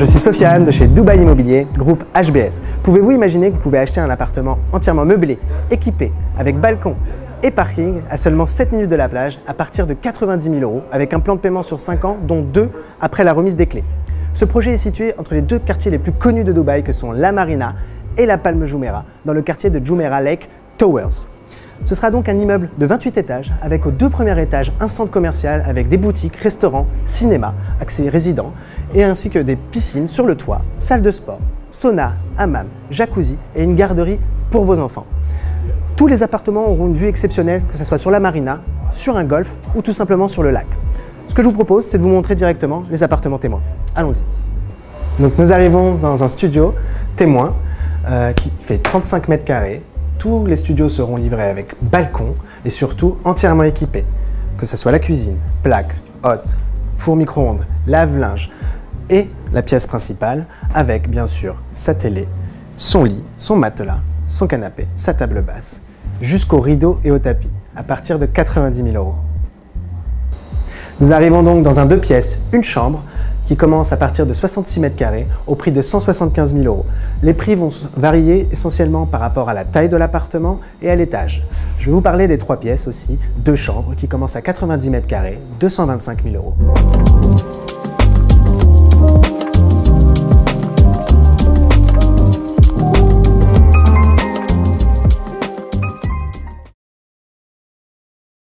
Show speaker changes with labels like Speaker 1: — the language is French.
Speaker 1: je suis Sofiane de chez Dubaï Immobilier, groupe HBS. Pouvez-vous imaginer que vous pouvez acheter un appartement entièrement meublé, équipé, avec balcon et parking à seulement 7 minutes de la plage à partir de 90 000 € avec un plan de paiement sur 5 ans, dont 2 après la remise des clés. Ce projet est situé entre les deux quartiers les plus connus de Dubaï que sont la Marina et la Palme Jumeirah, dans le quartier de Jumeirah Lakes Towers. Ce sera donc un immeuble de 28 étages avec aux 2 premiers étages un centre commercial avec des boutiques, restaurants, cinéma, accès résident et ainsi que des piscines sur le toit, salle de sport, sauna, hammam, jacuzzi et une garderie pour vos enfants. Tous les appartements auront une vue exceptionnelle, que ce soit sur la marina, sur un golf ou tout simplement sur le lac. Ce que je vous propose, c'est de vous montrer directement les appartements témoins. Allons-y. Donc nous arrivons dans un studio témoin qui fait 35 mètres carrés. Tous les studios seront livrés avec balcon et surtout entièrement équipés. Que ce soit la cuisine, plaque, hotte, four micro-ondes, lave-linge et la pièce principale avec bien sûr sa télé, son lit, son matelas, son canapé, sa table basse, jusqu'aux rideaux et au tapis à partir de 90 000 €. Nous arrivons donc dans un 2 pièces, une chambre qui commence à partir de 66 mètres carrés au prix de 175 000 €. Les prix vont varier essentiellement par rapport à la taille de l'appartement et à l'étage. Je vais vous parler des 3 pièces aussi, 2 chambres qui commencent à 90 mètres carrés, 225 000 €.